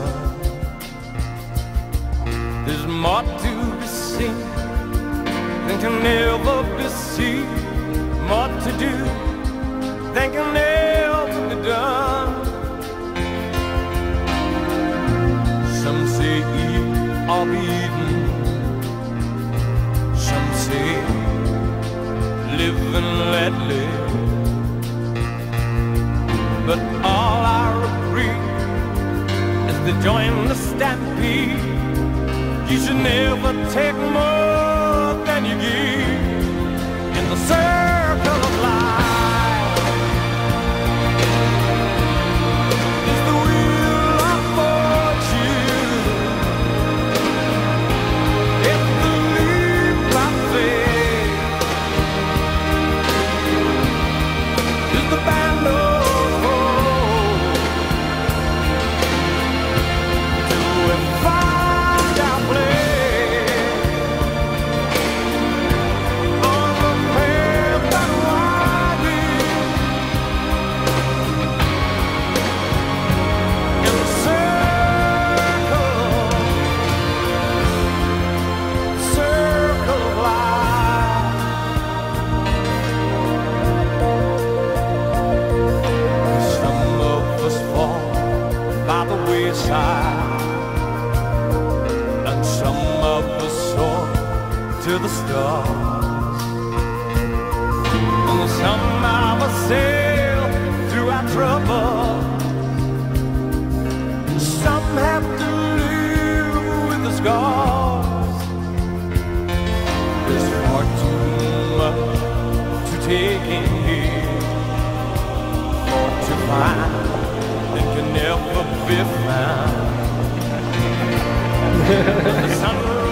There's more to be seen than can ever be seen, more to do than can ever be done. Some say eat or be eaten, some say live and let live. But all I agree is to join the stampede. You should never take more than you give in the circle of life. Is the wheel of fortune, it's the leap of faith, is the band of hope. Do we find our place on the path that winding in the circle of life? Some of us fall by the wayside, and some of us soar to the stars, and some of us sail through our trouble. Some have to live with the scars. There's far too much to take in here, or to find that can never be found. The sun